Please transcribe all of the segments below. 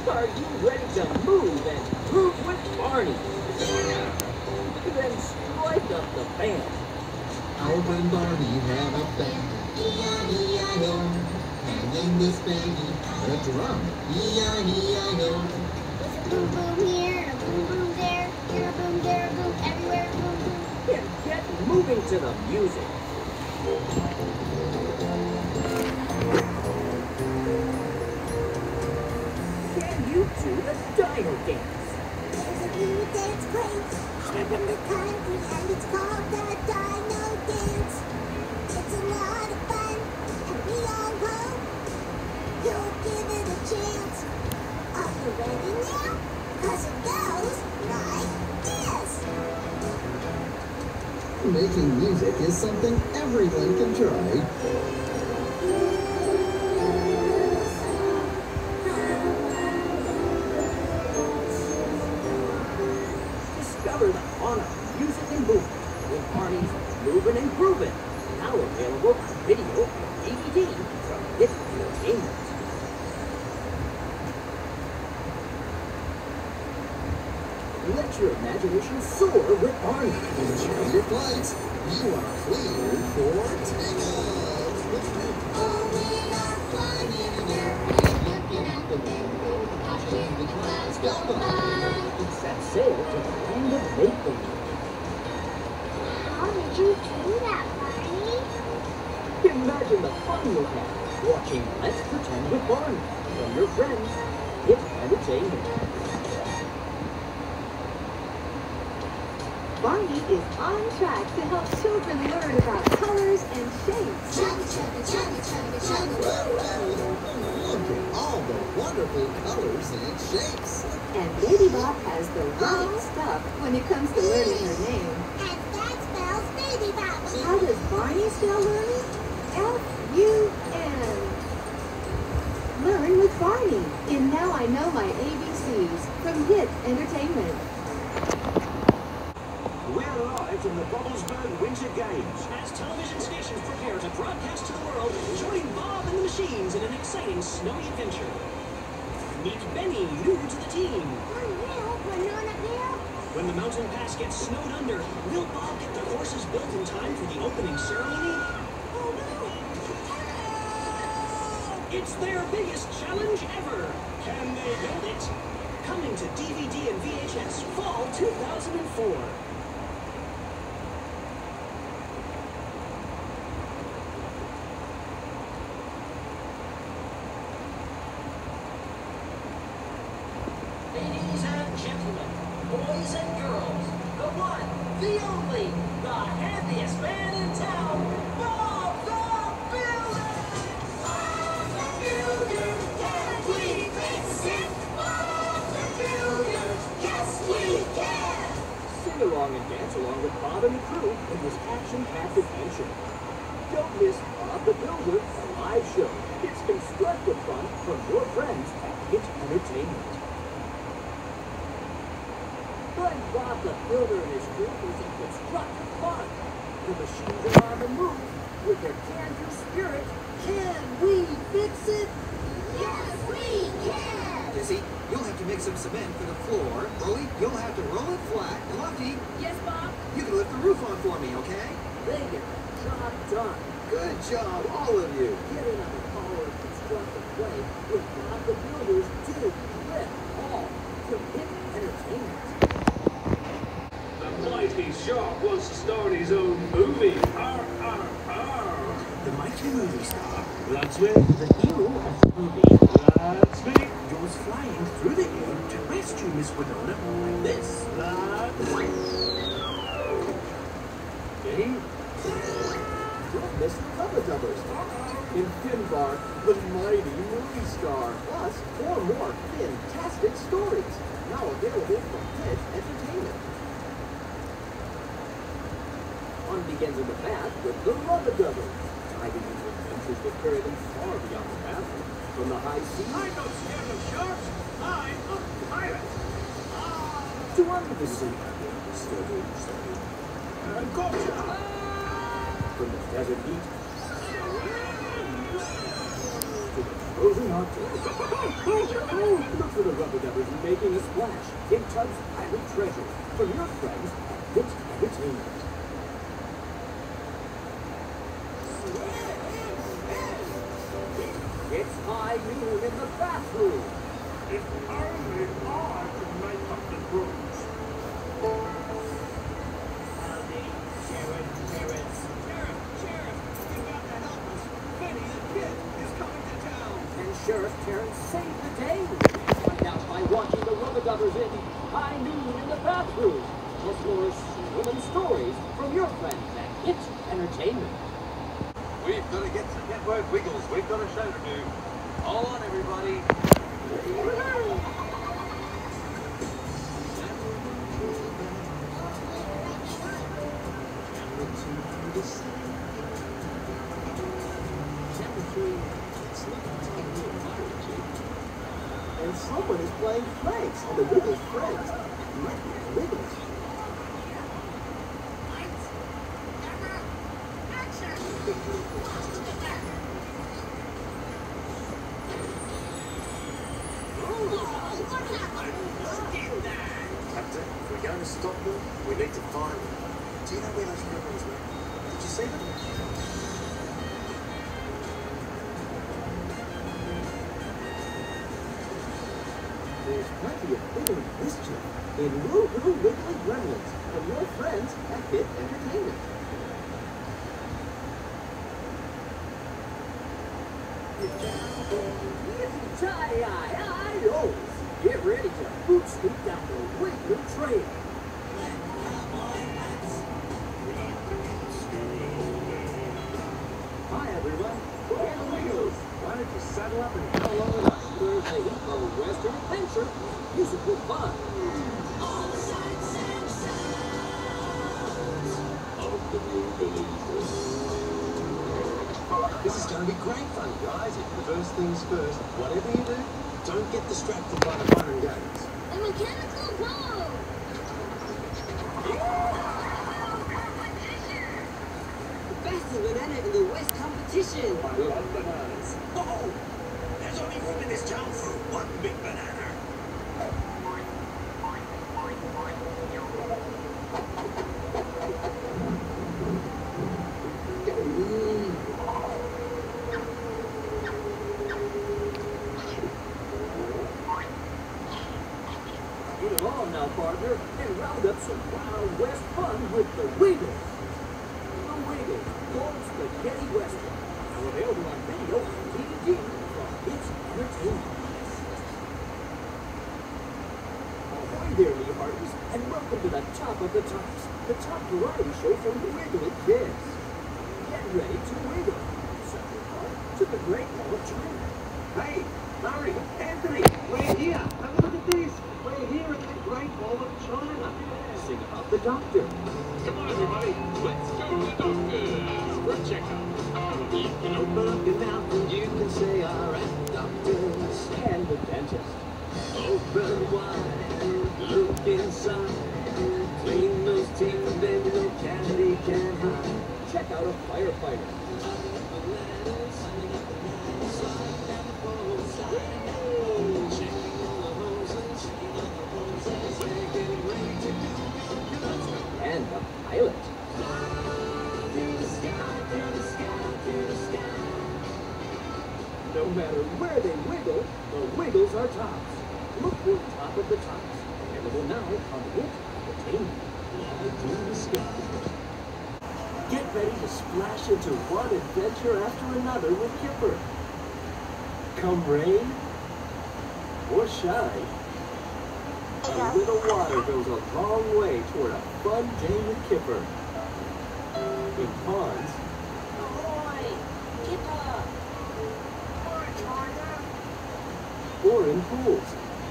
Are you ready to move and groove with Barney? Then strike up the band. Alf and Barney had a band. E-I-E-I-O. And in this band, a drum. E-I-E-I-O. There's a boom boom here, and a boom boom there. Here a boom, there a boom, everywhere a boom boom. And get moving to the music. Can you do the dino dance? There's a new dance place in the country, and it's called the Dino Dance. It's a lot of fun, and we all hope you'll give it a chance. Are you ready now? 'Cause it goes like this. Making music is something everyone can try. Discover the fun of music and movement with Barney's Movin' and Groovin'. Now available on video and DVD from Hit Entertainment. Let your imagination soar with Barney. Enjoy your flight. You are cleared for takeoff. Oh, we are flying in an airplane, looking out the window, watching the clouds go by. Set sail to the land of make-believe. How did you do that, Barney? Imagine the fun you'll have watching Let's Pretend with Barney from your friends, Hit Entertainment. Barney is on track to help children learn about colors and shapes. Chugga, chugga, chugga, chugga, chugga, woo, Look at all the wonderful colors and shapes. And Baby Bop has the right stuff when it comes to learning her name. and that spells Baby Bop. How does Barney spell learning? F-U-N. Learn with Barney in Now I Know My ABCs from Hit Entertainment. We're live from the Bobblesburg Winter Games. As television stations prepare to broadcast to the world, join Bob and the Machines in an exciting snowy adventure. Meet Benny, new to the team. Unreal, banana peel. When the mountain pass gets snowed under, will Bob get the horses built in time for the opening ceremony? Oh no. It's their biggest challenge ever. Can they build it? Coming to DVD and VHS Fall 2004. Ladies and gentlemen, boys and girls, the one, the only, the handiest man in town, Bob the Builder! Bob the Builder, can we fix it? Bob the Builder, yes we can! Sing along and dance along with Bob and the crew in this action-packed adventure. Don't miss Bob the Builder, a live show. It's constructive fun from your friends at Hit Entertainment. But Bob the Builder and his crew is in constructive fun. The machines are on the move with their can-do spirit. Can we fix it? Yes, we can. Dizzy, you'll have to mix some cement for the floor. Rolly, you'll have to roll it flat. And Lefty, Yes, Bob? you can lift the roof on for me, okay? They get the job done. Good job, all of you. Get in on the power of constructive play with Bob the Builder's Dig, Lift, All from Hit Entertainment. The mighty shark wants to star in his own movie. Arr, arr, arr. The mighty movie star, Bloodsmith, The hero of the movie Bloodsmith, goes flying through the air to rescue Miss Winona like this. Dave. Don't miss the Bubba Dubbers. In Finbar, the mighty movie star. Plus, 4 more fantastic stories. Now available from Hit Entertainment. Fun begins in the bath with the Bubba Dubbers. Diving into adventures that carry them far beyond the bathroom. From the high seas I'm not scared of sharks. I'm a pirate. to under the sea. Gotcha. From the desert heat to the frozen hot dogs. Look for the Rubber Dubbers making a splash in Tub's Pirate Treasure from your friends at Hit Entertainment. It's high noon in the bathroom. If only I could make up the rules. Howdy, Sheriff, Terrence. Sheriff, you've got to help us. Benny the Kid is coming to town. And Sheriff Terrence saved the day. Find out by watching the Rubber Dubbers in High Noon in the Bathroom. Plus more human stories from your friends at Hit Entertainment. We've got to get some network wiggles. We've got a show to do. Hold on, everybody. And someone is playing pranks on the Wiggles friends. It might be the Wiggles. Captain, if we're going to stop them, we need to find them. Do you know where those criminals were? Did you see them? There's plenty of Wiggly mischief in Woo Woo Wiggly Gremlins from your friends at Hit Entertainment. Yippee-ki-yay-yi-yos! Get ready to boot scoot down the Wiggly Trail. Hi everyone, we're the Wiggles. Why don't you saddle up and come along with us for the Eco Western Adventure musical fun. This is going to be great fun, guys. First things first, whatever you do, don't get distracted by the fun and games. A mechanical ball! The fastest banana in the West competition. I love bananas. Oh, there's only room in this town for one big banana. Get along now, partner, and round up some Wild West fun with the Wiggles. The Wiggles, Gold Spaghetti Western. Now available on video and DVD from Hit Entertainment. Ahoy there, me hearties, and welcome to the Top of the Tops, the top variety show from the Wiggly Kids. Get ready to wiggle. Second part to the Great Wall of China. Hey, Larry, Anthony, we're here. Have a look at this. We're here at the Great Wall of China. Sing about the doctor. Come on, everybody. Let's go to the doctors for a checkup. You can open up your mouth and you can say, alright, doctors. And the dentist. Open wide, look inside. Clean those teeth and then no cavity can hide. Check out a firefighter. And a pilot. No matter where they wiggle, the Wiggles are tops. Look for Top of the Tops. Available now on Hit Entertainment. Fly to the sky. Get ready to splash into one adventure after another with Kipper. Come rain or shine, a little water goes a long way toward a fun day with Kipper. In ponds, Ahoy! Kipper! or in pools.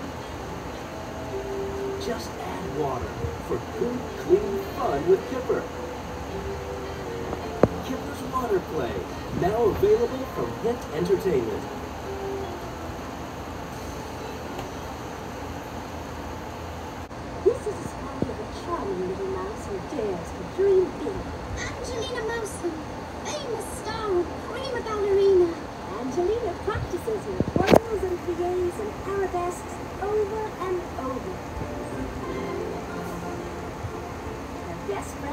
Just add water for good, clean fun with Kipper. Kipper's Water Play, now available from Hit Entertainment. This is a story of a charming little mouse who dares to dream big. Angelina Mouse, the famous star of prima ballerina. Angelina practices her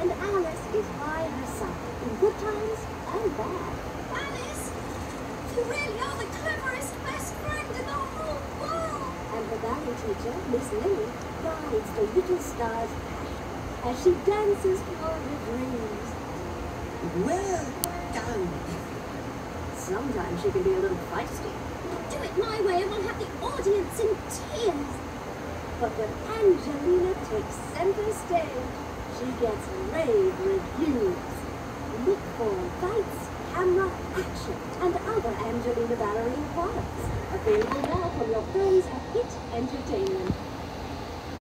and Alice is by her side in good times and bad. Alice, you really are the cleverest best friend in the whole world. And the ballet teacher, Miss Lily, guides the little star's passion as she dances toward her dreams. Well done. Sometimes she can be a little feisty, Do it my way and we'll have the audience in tears. but when Angelina takes center stage, she gets rave reviews. Look for Lights, Camera, Action, and other Angelina Ballerina products. Available now from your friends at Hit Entertainment.